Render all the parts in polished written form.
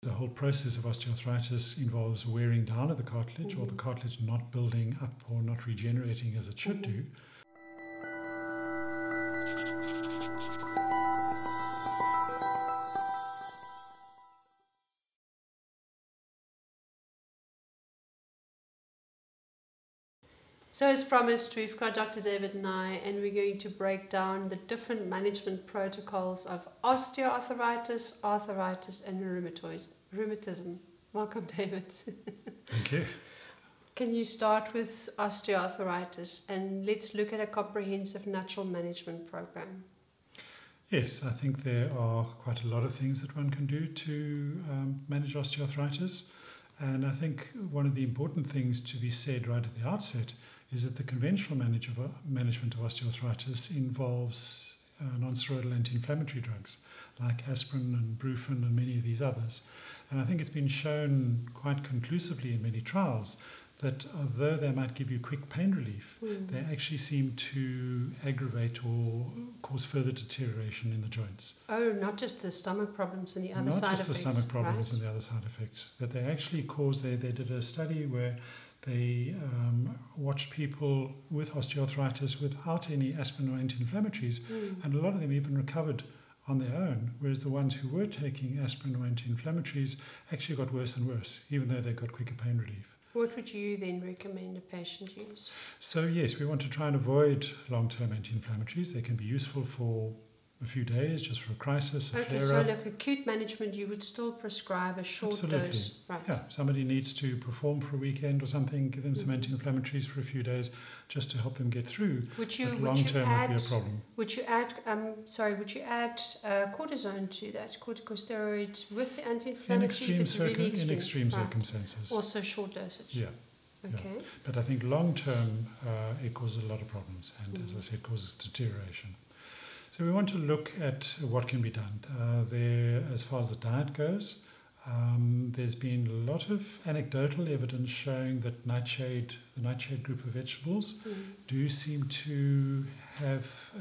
the whole process of osteoarthritis involves wearing down of the cartilage or the cartilage not building up or not regenerating as it should do. So as promised, we've got Dr. David and we're going to break down the different management protocols of osteoarthritis, arthritis and rheumatism. Welcome, David. Thank you. Can you start with osteoarthritis and let's look at a comprehensive natural management program? Yes, I think there are quite a lot of things that one can do to manage osteoarthritis. And I think one of the important things to be said right at the outset is that the conventional management of osteoarthritis involves non-steroidal anti-inflammatory drugs like aspirin and brufen and many of these others. And I think it's been shown quite conclusively in many trials that although they might give you quick pain relief, they actually seem to aggravate or cause further deterioration in the joints. Oh, not just the stomach problems and the other side effects. Not just the stomach problems and the other side effects. That they actually cause, they did a study where they watched people with osteoarthritis without any aspirin or anti-inflammatories, and a lot of them even recovered on their own, whereas the ones who were taking aspirin or anti-inflammatories actually got worse and worse, even though they got quicker pain relief. What would you then recommend a patient use? So yes, we want to try and avoid long-term anti-inflammatories. They can be useful for a few days, just for a crisis, a flare-up. So like acute management, you would still prescribe a short dose? Right. Yeah, somebody needs to perform for a weekend or something, give them some anti-inflammatories for a few days just to help them get through. But long-term would be a problem. Would you add, cortisone to that, corticosteroids with the anti-inflammatory? In extreme circumstances. Also short dosage? Yeah. Okay. Yeah. But I think long-term, it causes a lot of problems and, as I said, causes deterioration. So we want to look at what can be done. As far as the diet goes, there's been a lot of anecdotal evidence showing that the nightshade group of vegetables do seem to have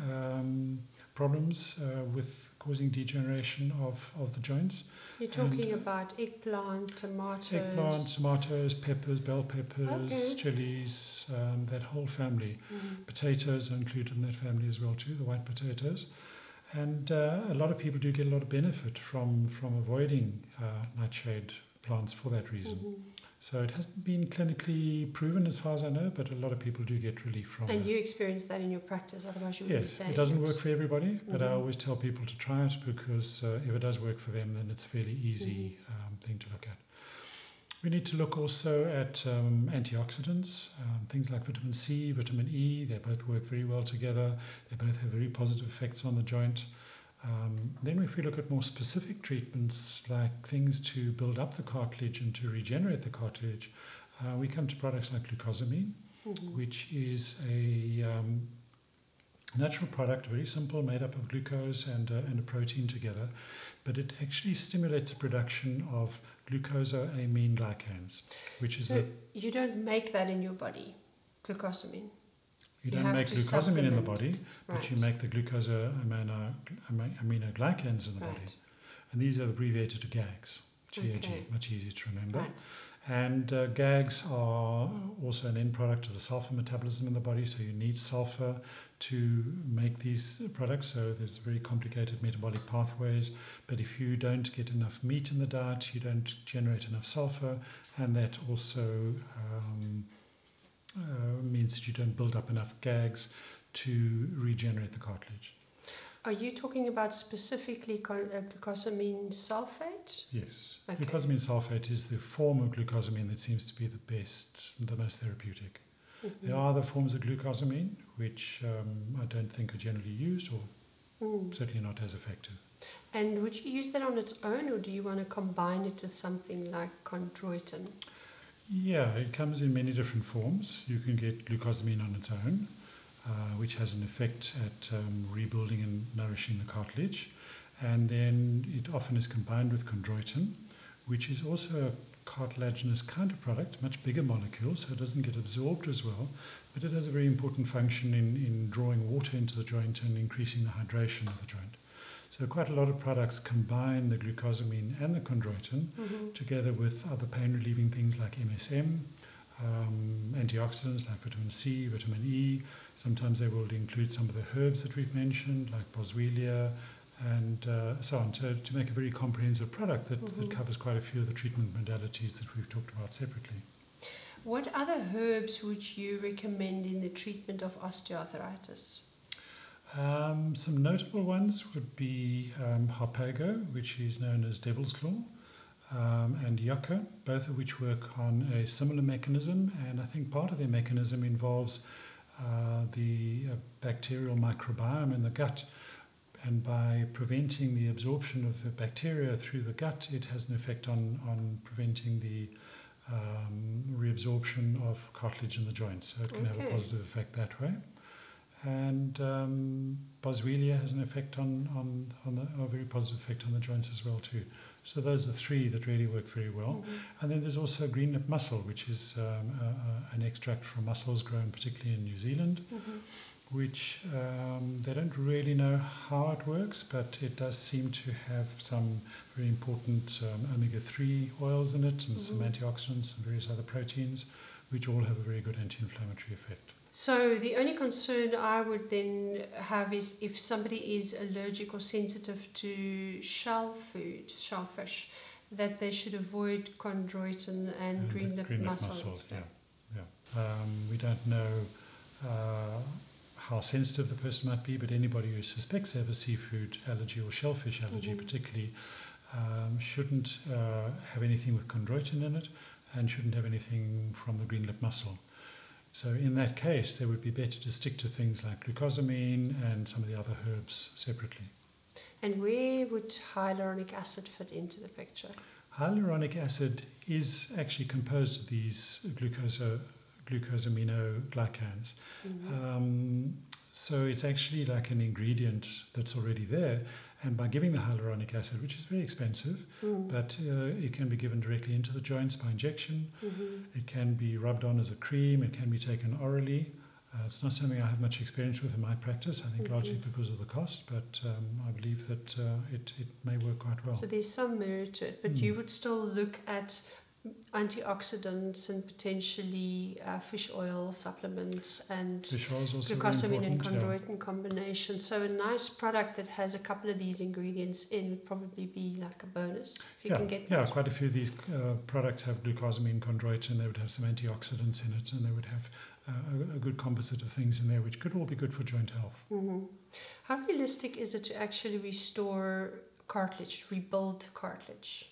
problems with causing degeneration of the joints. You're talking about eggplant, tomatoes, peppers, bell peppers, chilies, that whole family. Potatoes are included in that family as well too, the white potatoes. And a lot of people do get a lot of benefit from avoiding nightshade plants for that reason. So it hasn't been clinically proven as far as I know, but a lot of people do get relief from it. And you experience that in your practice, otherwise you wouldn't be saying it doesn't work for everybody, but I always tell people to try it because if it does work for them, then it's a fairly easy thing to look at. We need to look also at antioxidants, things like vitamin C, vitamin E. They both work very well together. They both have very positive effects on the joint. Then if we look at more specific treatments like things to build up the cartilage and to regenerate the cartilage, we come to products like glucosamine, which is a natural product, very simple, made up of glucose and a protein together, but it actually stimulates the production of glucosamine glycans, which is you don't make that in your body, glucosamine. You don't make glucosamine in the body, but you make the aminoglycans in the body. And these are abbreviated to GAGs, GAG, much easier to remember. And GAGs are also an end product of the sulfur metabolism in the body, so you need sulfur to make these products. So there's very complicated metabolic pathways, but if you don't get enough meat in the diet, you don't generate enough sulfur, and that also means that you don't build up enough GAGs to regenerate the cartilage. Are you talking about specifically glucosamine sulfate? Yes. Okay. Glucosamine sulfate is the form of glucosamine that seems to be the best, the most therapeutic. There are other forms of glucosamine which I don't think are generally used or certainly not as effective. And would you use that on its own, or do you want to combine it with something like chondroitin? Yeah, it comes in many different forms. You can get glucosamine on its own, which has an effect at rebuilding and nourishing the cartilage. And then it often is combined with chondroitin, which is also a cartilaginous kind of product, much bigger molecule, so it doesn't get absorbed as well, but it has a very important function in drawing water into the joint and increasing the hydration of the joint. So quite a lot of products combine the glucosamine and the chondroitin together with other pain-relieving things like MSM, antioxidants like vitamin C, vitamin E. Sometimes they will include some of the herbs that we've mentioned, like boswellia, and so on, to make a very comprehensive product that covers quite a few of the treatment modalities that we've talked about separately. What other herbs would you recommend in the treatment of osteoarthritis? Some notable ones would be harpago, which is known as devil's claw, and yucca, both of which work on a similar mechanism, and I think part of their mechanism involves the bacterial microbiome in the gut, and by preventing the absorption of the bacteria through the gut, it has an effect on preventing the reabsorption of cartilage in the joints, so it can have a positive effect that way. And boswellia has an effect a very positive effect on the joints as well too. So those are three that really work very well. And then there's also green lip mussel, which is an extract from mussels grown particularly in New Zealand, which they don't really know how it works, but it does seem to have some very important omega-3 oils in it, and some antioxidants and various other proteins, which all have a very good anti-inflammatory effect. So the only concern I would then have is if somebody is allergic or sensitive to shellfish, that they should avoid chondroitin and green lip mussels. We don't know how sensitive the person might be, but anybody who suspects they have a seafood allergy or shellfish allergy particularly shouldn't have anything with chondroitin in it, and shouldn't have anything from the green lip mussel. So in that case, they would be better to stick to things like glucosamine and some of the other herbs separately. And where would hyaluronic acid fit into the picture? Hyaluronic acid is actually composed of these glucosaminoglycans. So it's actually like an ingredient that's already there. And by giving the hyaluronic acid, which is very expensive, but it can be given directly into the joints by injection. It can be rubbed on as a cream. It can be taken orally. It's not something I have much experience with in my practice, I think largely because of the cost, but I believe that it may work quite well. So there's some merit to it, but you would still look at antioxidants and potentially fish oil supplements and glucosamine and chondroitin combination. So a nice product that has a couple of these ingredients in would probably be like a bonus if you can get that. Yeah, quite a few of these products have glucosamine, chondroitin. They would have some antioxidants in it, and they would have a good composite of things in there, which could all be good for joint health. How realistic is it to actually restore cartilage, rebuild cartilage?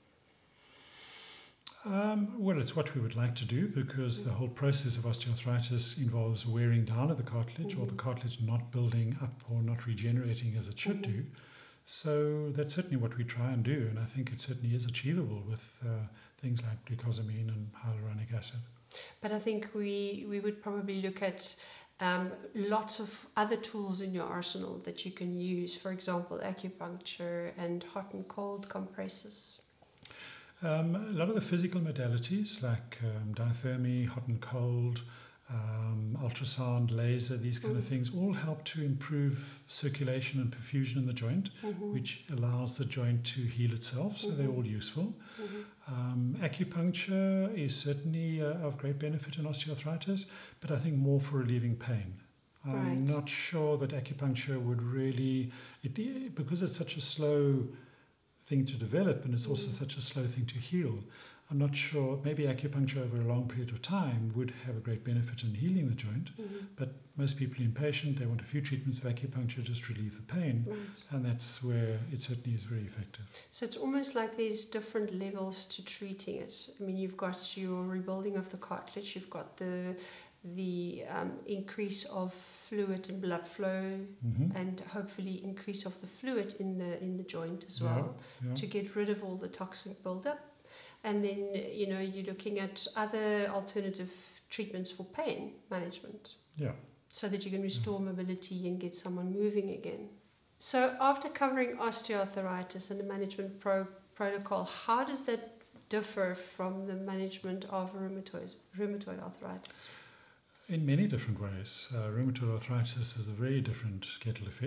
Well, it's what we would like to do, because the whole process of osteoarthritis involves wearing down of the cartilage, or the cartilage not building up or not regenerating as it should do. So that's certainly what we try and do, and I think it certainly is achievable with things like glucosamine and hyaluronic acid. But I think we would probably look at lots of other tools in your arsenal that you can use, for example, acupuncture and hot and cold compresses. A lot of the physical modalities like diathermy, hot and cold, ultrasound, laser, these kind of things all help to improve circulation and perfusion in the joint, which allows the joint to heal itself, so they're all useful. Acupuncture is certainly of great benefit in osteoarthritis, but I think more for relieving pain. I'm not sure that acupuncture would really, because it's such a slow thing to develop and it's also such a slow thing to heal, I'm not sure, maybe acupuncture over a long period of time would have a great benefit in healing the joint, but most people are impatient, they want a few treatments of acupuncture just to relieve the pain, and that's where it certainly is very effective. So it's almost like there's different levels to treating it. I mean, you've got your rebuilding of the cartilage, you've got the increase of fluid and blood flow, and hopefully increase of the fluid in the joint as well, to get rid of all the toxic buildup. And then, you know, you're looking at other alternative treatments for pain management. So that you can restore mobility and get someone moving again. So after covering osteoarthritis and the management protocol, how does that differ from the management of rheumatoid arthritis? In many different ways. Rheumatoid arthritis is a very different kettle of fish.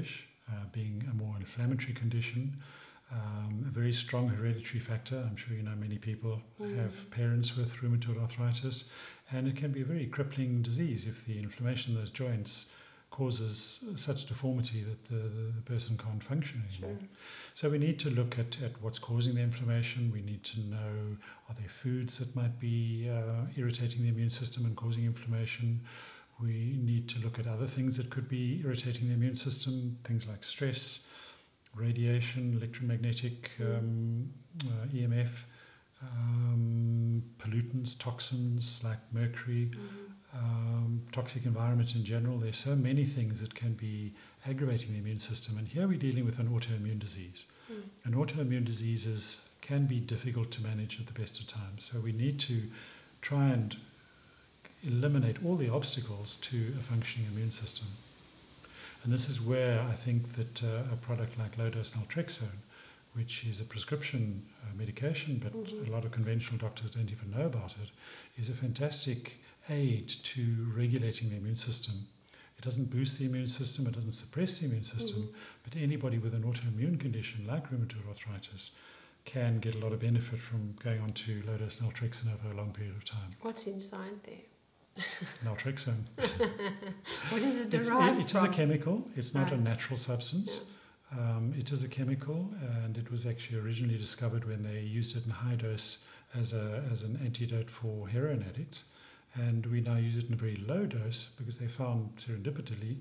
being a more inflammatory condition. A very strong hereditary factor. I'm sure you know many people have parents with rheumatoid arthritis, and it can be a very crippling disease if the inflammation in those joints causes such deformity that the person can't function anymore. Sure. So we need to look at what's causing the inflammation. We need to know, are there foods that might be irritating the immune system and causing inflammation? We need to look at other things that could be irritating the immune system, things like stress, radiation, electromagnetic, EMF, pollutants, toxins like mercury, toxic environment in general. There's so many things that can be aggravating the immune system. And here we're dealing with an autoimmune disease. And autoimmune diseases can be difficult to manage at the best of times. So we need to try and eliminate all the obstacles to a functioning immune system. And this is where I think that a product like low-dose naltrexone, which is a prescription medication, but a lot of conventional doctors don't even know about it, is a fantastic aid to regulating the immune system. It doesn't boost the immune system, it doesn't suppress the immune system, but anybody with an autoimmune condition like rheumatoid arthritis can get a lot of benefit from going on to low-dose naltrexone over a long period of time. What's inside there? Naltrexone. What is it derived It from? is a chemical. It's not Right. a natural substance. Yeah. It is a chemical, and it was actually originally discovered when they used it in high dose as an antidote for heroin addicts. And we now use it in a very low dose because they found serendipitously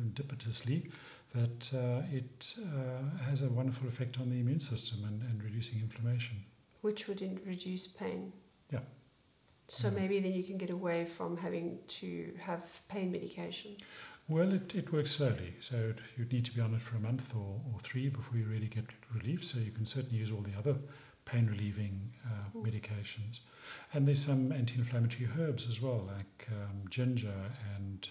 that it has a wonderful effect on the immune system and reducing inflammation. Which would reduce pain. Yeah. So maybe then you can get away from having to have pain medication. Well, it works slowly. So you'd need to be on it for a month or 3 before you really get relief. So you can certainly use all the other pain-relieving medications. And there's some anti-inflammatory herbs as well, like ginger and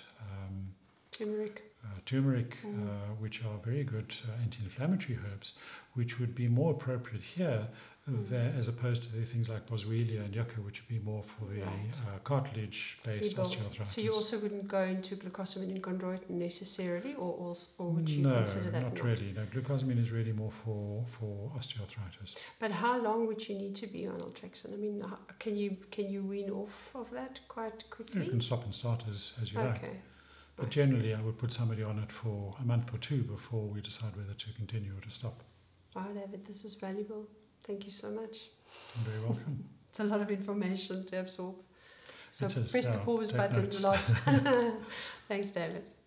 Turmeric. which are very good anti-inflammatory herbs, which would be more appropriate here as opposed to the things like boswellia and yucca, which would be more for the cartilage-based osteoarthritis. So you also wouldn't go into glucosamine and chondroitin necessarily, or would you No, consider that? not really. No, glucosamine is really more for osteoarthritis. But how long would you need to be on naltrexone? I mean, can you wean off of that quite quickly? You can stop and start as you like. Okay. But generally, I would put somebody on it for a month or 2 before we decide whether to continue or to stop. Wow, David, this is valuable. Thank you so much. You're very welcome. It's a lot of information to absorb. So It is, press the yeah, pause take button notes. a lot. Thanks, David.